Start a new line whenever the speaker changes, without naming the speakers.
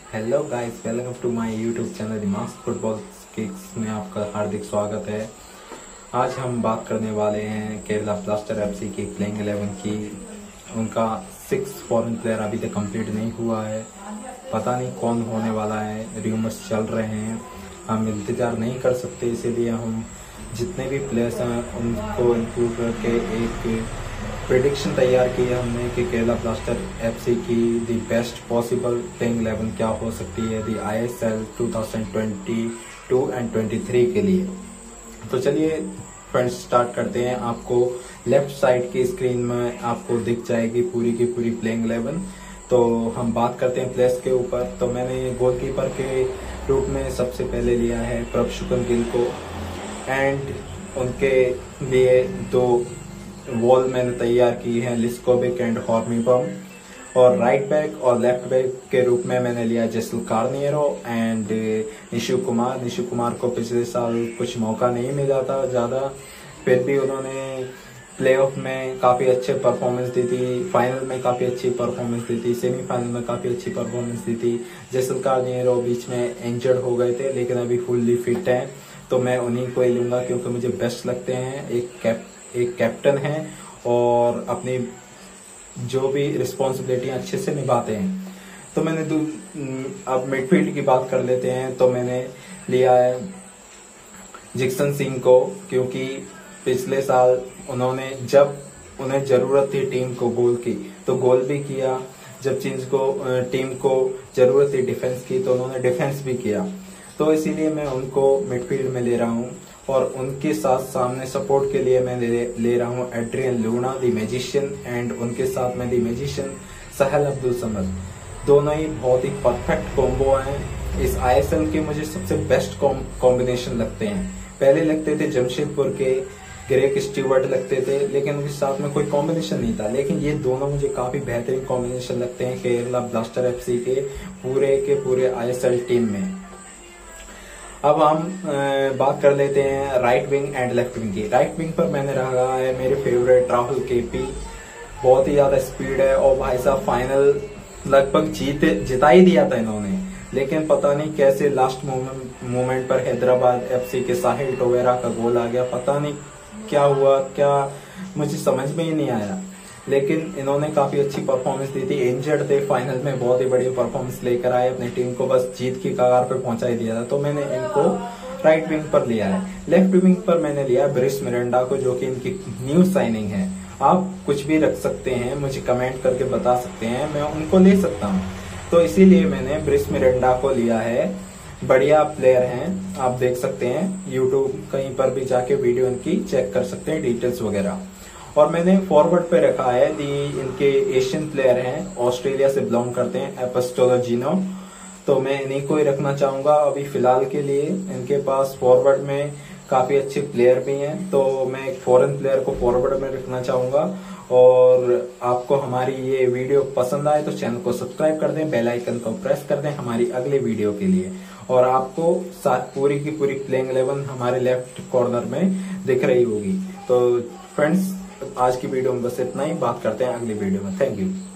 Hello guys, welcome to my YouTube channel दिमाग football kicks में आपका हार्दिक स्वागत है। आज हम बात करने वाले हैं केरला ब्लास्टर एफसी की प्लेइंग 11 की। उनका 6 फॉरेन प्लेयर अभी तक कंप्लीट नहीं हुआ है। पता नहीं कौन होने वाला है, रूमर्स चल रहे हैं। हम इंतजार नहीं कर सकते, इसीलिए हम जितने भी प्लेयर्स हैं उनको इंक्लूड करके एक प्रेडिक्शन तैयार की है हमने कि केरला ब्लास्टर एफसी की दी बेस्ट पॉसिबल प्लेइंग 11 क्या हो सकती है दी ISL 2022 एंड 23 के लिए। तो चलिए फ्रेंड्स स्टार्ट करते हैं। आपको लेफ्ट साइड की स्क्रीन में आपको दिख जाएगी पूरी की पूरी प्लेइंग 11। तो हम बात करते हैं प्लेयर्स के ऊपर। तो मैंने गोलकीपर के रूप में सबसे पहले लिया है प्रभशुकन गिल को, एंड उनके लिए दो वॉल मैंने तैयार की है, लिस्कोविक एंड हॉर्मीबम। और राइट बैक और लेफ्ट बैक के रूप में मैंने लिया जेसल कार्नियरो एंड निशु कुमार को पिछले साल कुछ मौका नहीं मिला था ज्यादा, फिर भी उन्होंने प्लेऑफ में काफी अच्छे परफॉर्मेंस दी थी, फाइनल में काफी अच्छी परफॉर्मेंस दी थी, सेमीफाइनल में काफी अच्छी परफॉर्मेंस दी थी। जेसल कार्नियरो बीच में इंजर्ड हो गए थे लेकिन अभी फुल्ली फिट हैं, तो मैं उन्हीं को ही लूंगा क्योंकि मुझे बेस्ट लगते हैं। एक कैप्टन है और अपनी जो भी रिस्पॉन्सिबिलिटी अच्छे से निभाते हैं। तो मैंने अब मिडफील्ड की बात कर लेते हैं। तो मैंने लिया है जिक्सन सिंह को, क्योंकि पिछले साल उन्होंने जब उन्हें जरूरत थी टीम को गोल की तो गोल भी किया, जब टीम को जरूरत थी डिफेंस की तो उन्होंने डिफेंस भी किया। तो इसीलिए मैं उनको मिडफील्ड में ले रहा हूँ। और उनके साथ सामने सपोर्ट के लिए मैं ले रहा हूँ Adrian Luna the magician, and उनके साथ में दी मैजिशियन सहल अब्दुल समद। दोनों ही बहुत ही परफेक्ट कॉम्बो हैं। इस ISL के मुझे सबसे बेस्ट कॉम्बिनेशन लगते हैं। पहले लगते थे जमशेदपुर के ग्रेग स्टीवर्ट लगते थे, लेकिन उनके साथ में कोई कॉम्बिनेशन नहीं था, लेकिन ये दोनों मुझे काफी बेहतरीन कॉम्बिनेशन लगते हैं केरला ब्लास्टर एफसी के पूरे ISL टीम में। अब हम बात कर लेते हैं right wing and left wing की। राइट विंग पर मैंने रखा है मेरे फेवरेट राहुल केपी। बहुत ही ज्यादा स्पीड है और भाई साहब फाइनल लगभग जिता ही दिया था इन्होंने, लेकिन पता नहीं कैसे लास्ट मोमेंट पर हैदराबाद एफसी के साहिल टोवेरा का गोल आ गया। पता नहीं क्या हुआ, क्या मुझे समझ में ही नहीं आया, लेकिन इन्होंने काफी अच्छी परफॉर्मेंस दी थी। इंजर्ड थे, फाइनल में बहुत ही बढ़िया परफॉर्मेंस लेकर आए, अपनी टीम को बस जीत की कगार पे पहुंचा ही दिया था। तो मैंने इनको राइट विंग पर लिया है। लेफ्ट विंग पर मैंने लिया ब्रिस मिरांडा को, जो कि इनकी न्यू साइनिंग है। आप कुछ भी रख सकते हैं, मुझे कमेंट करके बता सकते हैं, मैं उनको ले सकता हूँ। तो इसीलिए मैंने ब्रिस मिरांडा को लिया है। बढ़िया प्लेयर हैं, आप देख सकते हैं यूट्यूब कहीं पर भी जाके वीडियो इनकी चेक कर सकते हैं, डिटेल्स वगैरह। और मैंने फॉरवर्ड पे रखा है इनके एशियन प्लेयर हैं, ऑस्ट्रेलिया से बिलोंग करते हैं, एपस्टोलोजिनो। तो मैं इन्हीं को ही रखना चाहूंगा अभी फिलहाल के लिए। इनके पास फॉरवर्ड में काफी अच्छे प्लेयर भी हैं, तो मैं एक फॉरेन प्लेयर को फॉरवर्ड में रखना चाहूंगा। और आपको हमारी ये वीडियो पसंद आए तो चैनल को सब्सक्राइब कर दें, बेल आइकन को प्रेस कर दें हमारी अगली वीडियो के लिए। और आपको पूरी की पूरी प्लेइंग 11 हमारे लेफ्ट कॉर्नर में दिख रही होगी। तो फ्रेंड्स, आज की वीडियो में बस इतना ही। बात करते हैं अगली वीडियो में। Thank you.